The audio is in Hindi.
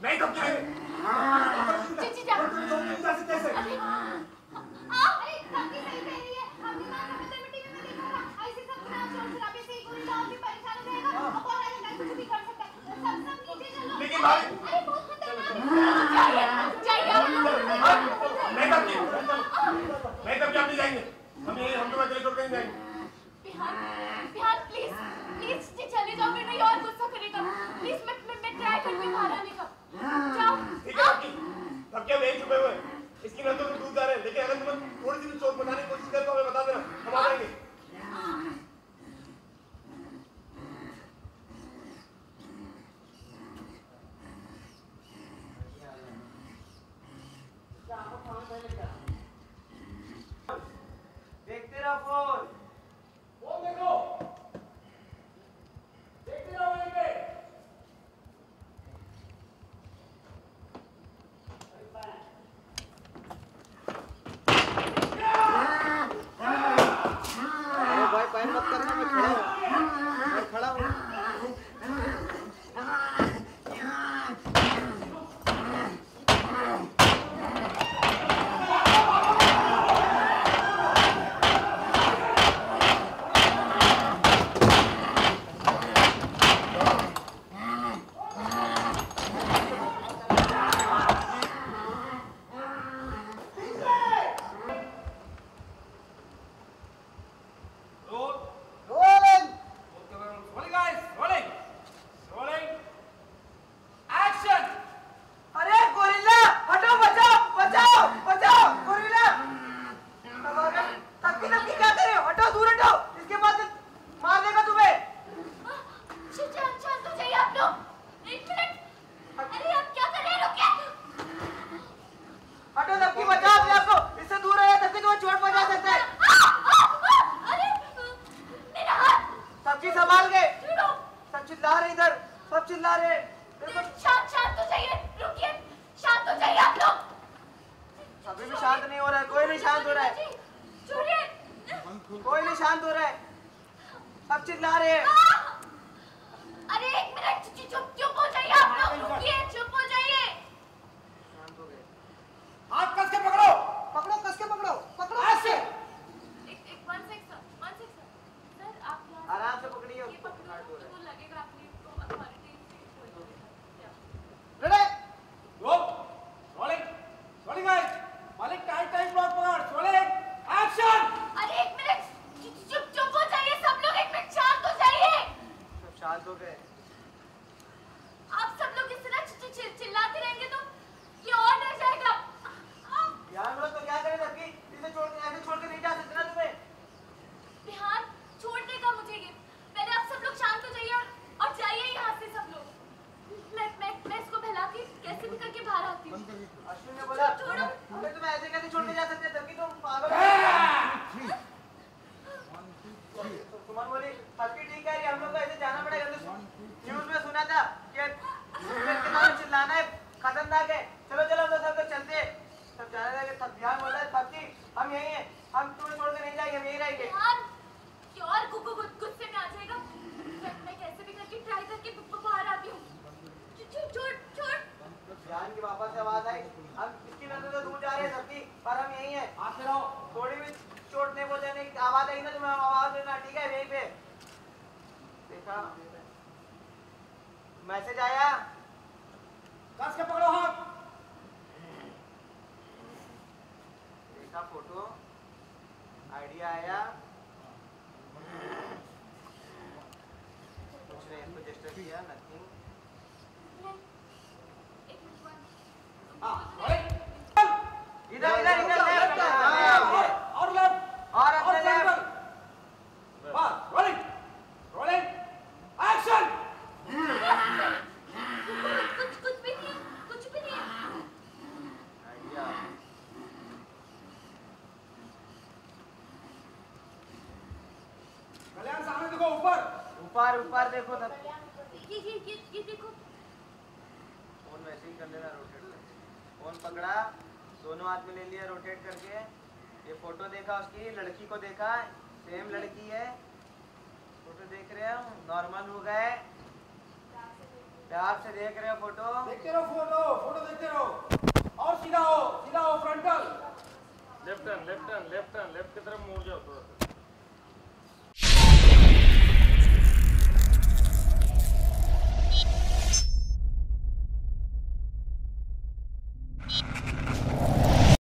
नहीं तो क्या चीची जा जा सकते हैं अरे सबकी सही कह रही है। हमने मां का मंदिर मिट्टी में देखा होगा। ऐसे सब खराब शोर शराबे से कोई और भी परेशान हो जाएगा और कौन आएगा कुछ भी कर सकता है। सब नीचे चलो। लेकिन भाई अरे बहुत खतरनाक चाहिए मैं तब क्या नहीं जाएंगे। हम तो अकेले छोड़ कर नहीं जाएंगे। बिहार प्लीज चले जाओ। मैं नहीं और गुस्सा करेगा। प्लीज मैं ट्राई करती हूँ बाहर आने का। जाओ। ठीक है तब क्या वही छुपे हुए इसकी नजरों से दूर जा रहे हैं। लेकिन अगर तुम थोड़ी सी भी चोट बताने की कोशिश करें तो हमें बता देना, हम आ जाएंगे। देखते रहो फोन देखो देखते रहो वहीं पे। भाई पैर मत करना, मैं खड़ा हूँ। मैसेज आया, कस के पकड़ो हाथ। देखा फोटो, आइडिया आया, कुछ नहीं, इसको डिस्टर्ब किया, नथिंग। इधर इधर इधर लेफ्ट और लेफ्ट और अपने लेफ्ट। बस रोलिंग रोलिंग एक्शन। कुछ भी नहीं है। आइडिया कल्याण सामने देखो, ऊपर ऊपर ऊपर देखो तब। ये देखो। फोन वैसे ही कर लेना, रोटेट करके फोन पकड़ा, दोनों हाथ में ले लिया रोटेट करके। ये फोटो देखा उसकी, लड़की को देखा, सेम लड़की है। फोटो देख रहे हो, नॉर्मल हो गए, प्यार से देख रहे हो फोटो? देखते रहो फोटो देखते रहो और सीधा हो फ्रंटल। लेफ्ट टर्न लेफ्ट की तरफ मुड़ जाओ थोड़ा।